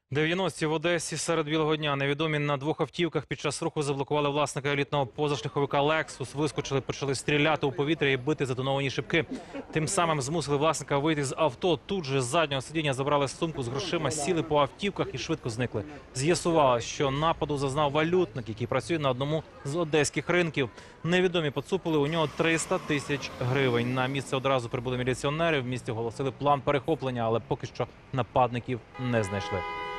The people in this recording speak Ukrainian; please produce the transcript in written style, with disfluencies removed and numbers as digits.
90-ті в Одесі серед білого дня. Невідомі на двох автівках під час руху заблокували власника елітного позашляховика «Лексус». Вискочили, почали стріляти у повітря і бити затоновані шибки. Тим самим змусили власника вийти з авто. Тут же з заднього сидіння забрали сумку з грошима, сіли по автівках і швидко зникли. З'ясувалося, що нападу зазнав валютник, який працює на одному з одеських ринків. Невідомі поцупили у нього 300 тисяч гривень. На місце одразу прибули міліціонери. В місті оголосили план перехоплення, але поки що нападників не знайшли.